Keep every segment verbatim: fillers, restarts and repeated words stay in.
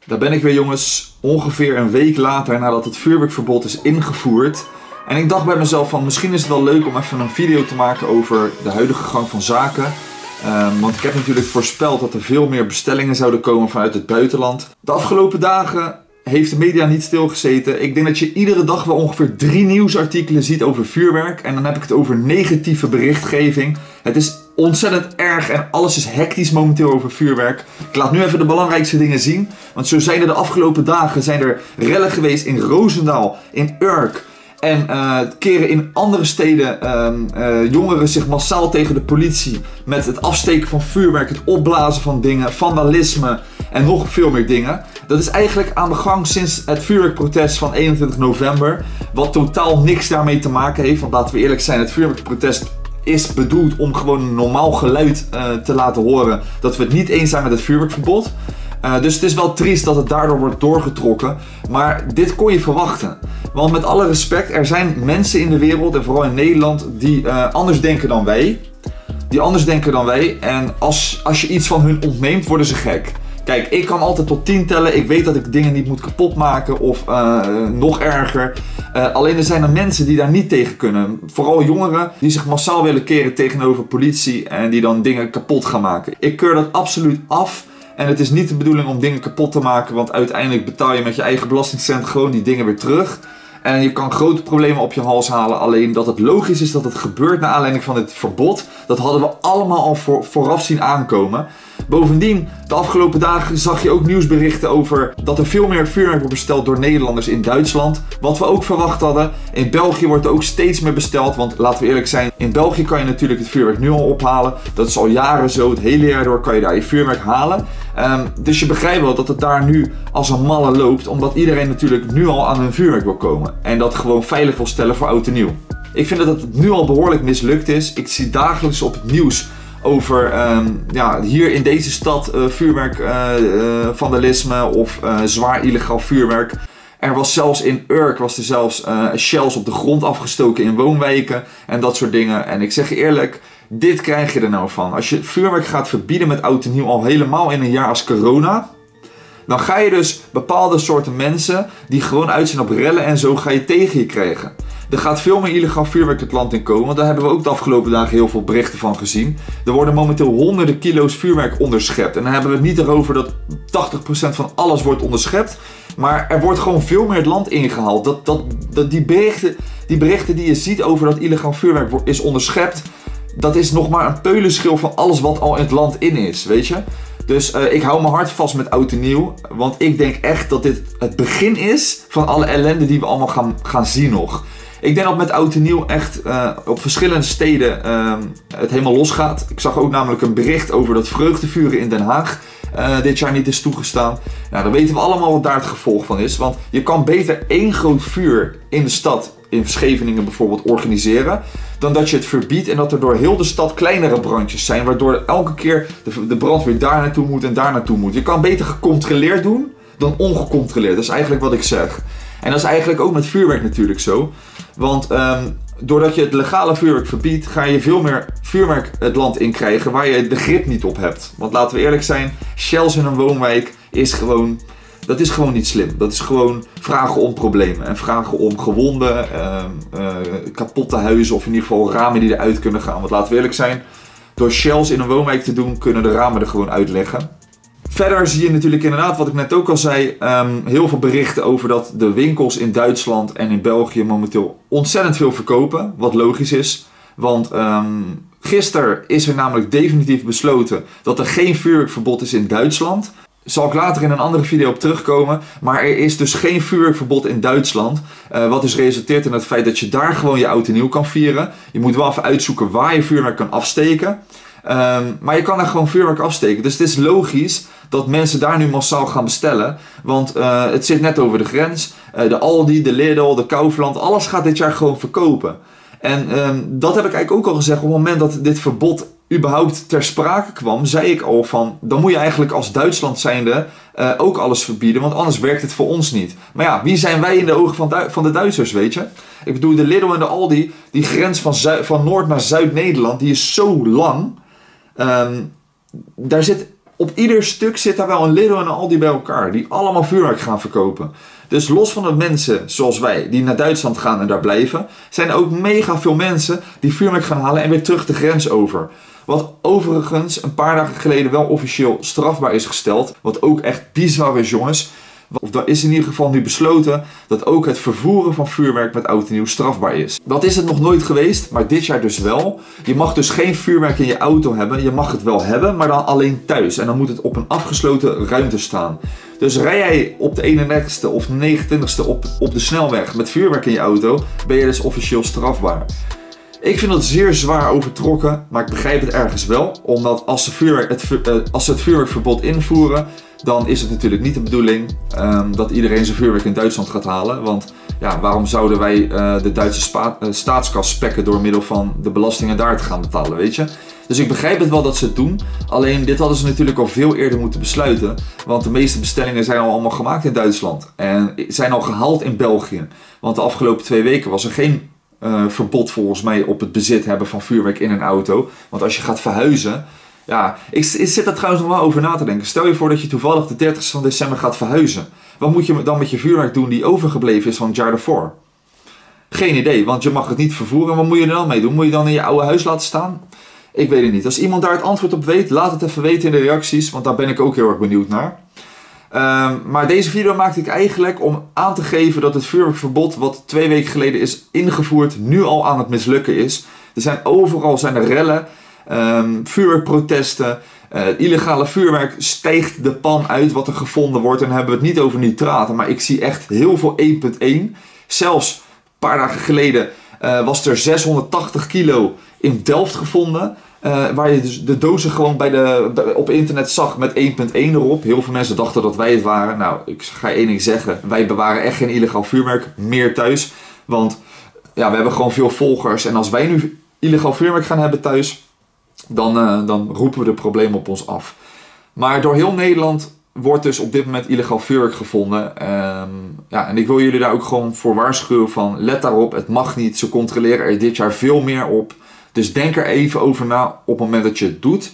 Daar ben ik weer, jongens, ongeveer een week later nadat het vuurwerkverbod is ingevoerd. En ik dacht bij mezelf van misschien is het wel leuk om even een video te maken over de huidige gang van zaken. Um, want ik heb natuurlijk voorspeld dat er veel meer bestellingen zouden komen vanuit het buitenland. De afgelopen dagen heeft de media niet stilgezeten. Ik denk dat je iedere dag wel ongeveer drie nieuwsartikelen ziet over vuurwerk. En dan heb ik het over negatieve berichtgeving. Het is ontzettend erg en alles is hectisch momenteel over vuurwerk. Ik laat nu even de belangrijkste dingen zien. Want zo zijn er de afgelopen dagen zijn er rellen geweest in Roosendaal, in Urk. En uh, keren in andere steden uh, uh, jongeren zich massaal tegen de politie met het afsteken van vuurwerk, het opblazen van dingen, vandalisme en nog veel meer dingen. Dat is eigenlijk aan de gang sinds het vuurwerkprotest van eenentwintig november, wat totaal niks daarmee te maken heeft. Want laten we eerlijk zijn, het vuurwerkprotest is bedoeld om gewoon een normaal geluid uh, te laten horen dat we het niet eens zijn met het vuurwerkverbod. Uh, dus het is wel triest dat het daardoor wordt doorgetrokken. Maar dit kon je verwachten. Want met alle respect, er zijn mensen in de wereld, en vooral in Nederland, die uh, anders denken dan wij. Die anders denken dan wij. En als, als je iets van hun ontneemt, worden ze gek. Kijk, ik kan altijd tot tien tellen. Ik weet dat ik dingen niet moet kapotmaken of uh, nog erger. Uh, alleen er zijn er mensen die daar niet tegen kunnen. Vooral jongeren die zich massaal willen keren tegenover politie en die dan dingen kapot gaan maken. Ik keur dat absoluut af. En het is niet de bedoeling om dingen kapot te maken, want uiteindelijk betaal je met je eigen belastingcent gewoon die dingen weer terug. En je kan grote problemen op je hals halen. Alleen dat het logisch is dat het gebeurt naar aanleiding van dit verbod, dat hadden we allemaal al voor, vooraf zien aankomen. Bovendien, de afgelopen dagen zag je ook nieuwsberichten over dat er veel meer vuurwerk wordt besteld door Nederlanders in Duitsland. Wat we ook verwacht hadden. In België wordt er ook steeds meer besteld. Want laten we eerlijk zijn, in België kan je natuurlijk het vuurwerk nu al ophalen. Dat is al jaren zo. Het hele jaar door kan je daar je vuurwerk halen. Um, dus je begrijpt wel dat het daar nu als een malle loopt. Omdat iedereen natuurlijk nu al aan hun vuurwerk wil komen. En dat gewoon veilig wil stellen voor oud en nieuw. Ik vind dat het nu al behoorlijk mislukt is. Ik zie dagelijks op het nieuws over um, ja, hier in deze stad uh, vuurwerk, uh, uh, vandalisme of uh, zwaar illegaal vuurwerk. Er was zelfs in Urk was er zelfs uh, shells op de grond afgestoken in woonwijken en dat soort dingen. En ik zeg je eerlijk, dit krijg je er nou van. Als je vuurwerk gaat verbieden met oud en nieuw al helemaal in een jaar als corona, dan ga je dus bepaalde soorten mensen die gewoon uit zijn op rellen en zo, ga je tegen je krijgen. Er gaat veel meer illegaal vuurwerk het land in komen, want daar hebben we ook de afgelopen dagen heel veel berichten van gezien. Er worden momenteel honderden kilo's vuurwerk onderschept. En dan hebben we het niet erover dat tachtig procent van alles wordt onderschept. Maar er wordt gewoon veel meer het land ingehaald. Dat, dat, dat, die, berichten, die berichten die je ziet over dat illegaal vuurwerk is onderschept, dat is nog maar een peulenschil van alles wat al in het land in is, weet je. Dus uh, ik hou mijn hart vast met oud en nieuw. Want ik denk echt dat dit het begin is van alle ellende die we allemaal gaan, gaan zien nog. Ik denk dat met oud en nieuw echt uh, op verschillende steden uh, het helemaal losgaat. Ik zag ook namelijk een bericht over dat vreugdevuren in Den Haag uh, dit jaar niet is toegestaan. Nou, dan weten we allemaal wat daar het gevolg van is. Want je kan beter één groot vuur in de stad, in Scheveningen bijvoorbeeld, organiseren, dan dat je het verbiedt en dat er door heel de stad kleinere brandjes zijn, waardoor elke keer de, de brandweer daar naartoe moet en daar naartoe moet. Je kan beter gecontroleerd doen dan ongecontroleerd. Dat is eigenlijk wat ik zeg. En dat is eigenlijk ook met vuurwerk natuurlijk zo. Want um, doordat je het legale vuurwerk verbiedt, ga je veel meer vuurwerk het land in krijgen waar je de grip niet op hebt. Want laten we eerlijk zijn, shells in een woonwijk is gewoon, dat is gewoon niet slim. Dat is gewoon vragen om problemen en vragen om gewonden, uh, uh, kapotte huizen of in ieder geval ramen die eruit kunnen gaan. Want laten we eerlijk zijn, door shells in een woonwijk te doen, kunnen de ramen er gewoon uitleggen. Verder zie je natuurlijk inderdaad, wat ik net ook al zei, um, heel veel berichten over dat de winkels in Duitsland en in België momenteel ontzettend veel verkopen. Wat logisch is, want um, gisteren is er namelijk definitief besloten dat er geen vuurwerkverbod is in Duitsland. Zal ik later in een andere video op terugkomen, maar er is dus geen vuurwerkverbod in Duitsland. Uh, wat dus resulteert in het feit dat je daar gewoon je oud en nieuw kan vieren. Je moet wel even uitzoeken waar je vuurwerk kan afsteken. Um, maar je kan er gewoon vuurwerk afsteken. Dus het is logisch dat mensen daar nu massaal gaan bestellen. Want uh, het zit net over de grens. Uh, de Aldi, de Lidl, de Kaufland, alles gaat dit jaar gewoon verkopen. En um, dat heb ik eigenlijk ook al gezegd. Op het moment dat dit verbod überhaupt ter sprake kwam, zei ik al van, dan moet je eigenlijk als Duitsland zijnde uh, ook alles verbieden. Want anders werkt het voor ons niet. Maar ja, wie zijn wij in de ogen van, Du- van de Duitsers, weet je? Ik bedoel, de Lidl en de Aldi, die grens van, Zu- van Noord naar Zuid-Nederland, die is zo lang. Um, daar zit op ieder stuk zit daar wel een Lidl en een Aldi bij elkaar. Die allemaal vuurwerk gaan verkopen. Dus los van de mensen zoals wij die naar Duitsland gaan en daar blijven, zijn er ook mega veel mensen die vuurwerk gaan halen en weer terug de grens over. Wat overigens een paar dagen geleden wel officieel strafbaar is gesteld. Wat ook echt bizar is, jongens. Of er is in ieder geval nu besloten dat ook het vervoeren van vuurwerk met oud en nieuw strafbaar is. Dat is het nog nooit geweest, maar dit jaar dus wel. Je mag dus geen vuurwerk in je auto hebben. Je mag het wel hebben, maar dan alleen thuis. En dan moet het op een afgesloten ruimte staan. Dus rij jij op de eenendertigste of negenentwintigste op, op de snelweg met vuurwerk in je auto, ben je dus officieel strafbaar. Ik vind dat zeer zwaar overtrokken, maar ik begrijp het ergens wel. Omdat als ze, vuurwerk, het, uh, als ze het vuurwerkverbod invoeren, dan is het natuurlijk niet de bedoeling um, dat iedereen zijn vuurwerk in Duitsland gaat halen. Want ja, waarom zouden wij uh, de Duitse spa, uh, staatskas spekken door middel van de belastingen daar te gaan betalen, weet je? Dus ik begrijp het wel dat ze het doen. Alleen dit hadden ze natuurlijk al veel eerder moeten besluiten. Want de meeste bestellingen zijn al allemaal gemaakt in Duitsland. En zijn al gehaald in België. Want de afgelopen twee weken was er geen uh, verbod volgens mij op het bezit hebben van vuurwerk in een auto. Want als je gaat verhuizen... Ja, ik, ik zit er trouwens nog wel over na te denken. Stel je voor dat je toevallig de dertigste van december gaat verhuizen. Wat moet je dan met je vuurwerk doen die overgebleven is van het jaar daarvoor? Geen idee, want je mag het niet vervoeren. Wat moet je er dan mee doen? Moet je dan in je oude huis laten staan? Ik weet het niet. Als iemand daar het antwoord op weet, laat het even weten in de reacties. Want daar ben ik ook heel erg benieuwd naar. Um, maar deze video maakte ik eigenlijk om aan te geven dat het vuurwerkverbod wat twee weken geleden is ingevoerd, nu al aan het mislukken is. Er zijn overal zijn er rellen. Um, vuurwerkprotesten, uh, illegale vuurwerk stijgt de pan uit wat er gevonden wordt. En dan hebben we het niet over nitraten, maar ik zie echt heel veel één punt één. Zelfs een paar dagen geleden uh, was er zeshonderdtachtig kilo in Delft gevonden. Uh, waar je dus de dozen gewoon bij de, bij, op internet zag met één punt één erop. Heel veel mensen dachten dat wij het waren. Nou, ik ga één ding zeggen. Wij bewaren echt geen illegaal vuurwerk meer thuis. Want ja, we hebben gewoon veel volgers. En als wij nu illegaal vuurwerk gaan hebben thuis, Dan, uh, dan roepen we de problemen op ons af. Maar door heel Nederland wordt dus op dit moment illegaal vuurwerk gevonden. Um, ja, en ik wil jullie daar ook gewoon voor waarschuwen van, let daarop, het mag niet. Ze controleren er dit jaar veel meer op. Dus denk er even over na op het moment dat je het doet.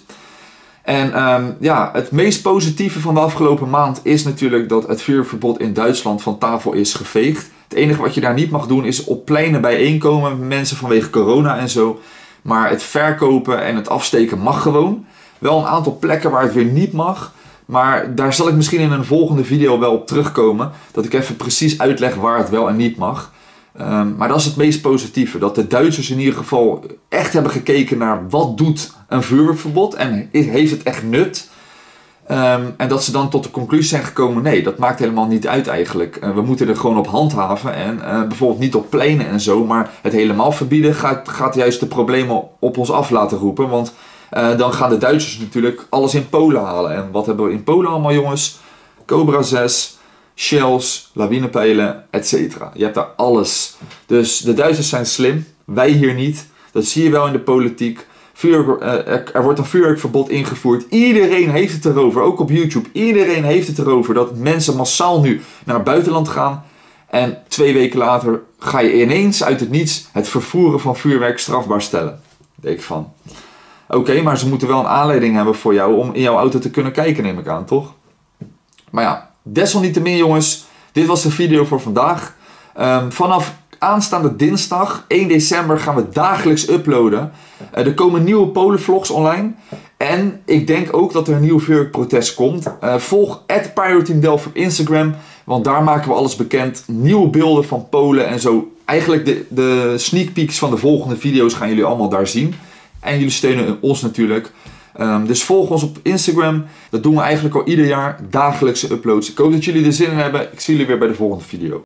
En um, ja, het meest positieve van de afgelopen maand is natuurlijk dat het vuurwerkverbod in Duitsland van tafel is geveegd. Het enige wat je daar niet mag doen is op pleinen bijeenkomen met mensen vanwege corona en zo. Maar het verkopen en het afsteken mag gewoon. Wel een aantal plekken waar het weer niet mag. Maar daar zal ik misschien in een volgende video wel op terugkomen. Dat ik even precies uitleg waar het wel en niet mag. Um, maar dat is het meest positieve. Dat de Duitsers in ieder geval echt hebben gekeken naar wat doet een vuurwerkverbod. En heeft het echt nut? Um, en dat ze dan tot de conclusie zijn gekomen, nee, dat maakt helemaal niet uit eigenlijk. Uh, we moeten er gewoon op handhaven en uh, bijvoorbeeld niet op pleinen en zo, maar het helemaal verbieden gaat, gaat juist de problemen op ons af laten roepen. Want uh, dan gaan de Duitsers natuurlijk alles in Polen halen. En wat hebben we in Polen allemaal, jongens? Cobra zes, shells, lawinepijlen, et cetera. Je hebt daar alles. Dus de Duitsers zijn slim, wij hier niet. Dat zie je wel in de politiek. Vuur, uh, er wordt een vuurwerkverbod ingevoerd. Iedereen heeft het erover, ook op YouTube. Iedereen heeft het erover dat mensen massaal nu naar het buitenland gaan. En twee weken later ga je ineens uit het niets het vervoeren van vuurwerk strafbaar stellen. Denk ik van. Oké, okay, maar ze moeten wel een aanleiding hebben voor jou om in jouw auto te kunnen kijken, neem ik aan, toch? Maar ja, desalniettemin jongens, dit was de video voor vandaag. Um, vanaf aanstaande dinsdag, één december, gaan we dagelijks uploaden. Uh, er komen nieuwe Polen-vlogs online. En ik denk ook dat er een nieuw vuurwerkprotest komt. Uh, volg at pyroteamdelft op Instagram. Want daar maken we alles bekend. Nieuwe beelden van Polen en zo. Eigenlijk de, de sneak peeks van de volgende video's gaan jullie allemaal daar zien. En jullie steunen ons natuurlijk. Um, dus volg ons op Instagram. Dat doen we eigenlijk al ieder jaar. Dagelijkse uploads. Ik hoop dat jullie er zin in hebben. Ik zie jullie weer bij de volgende video.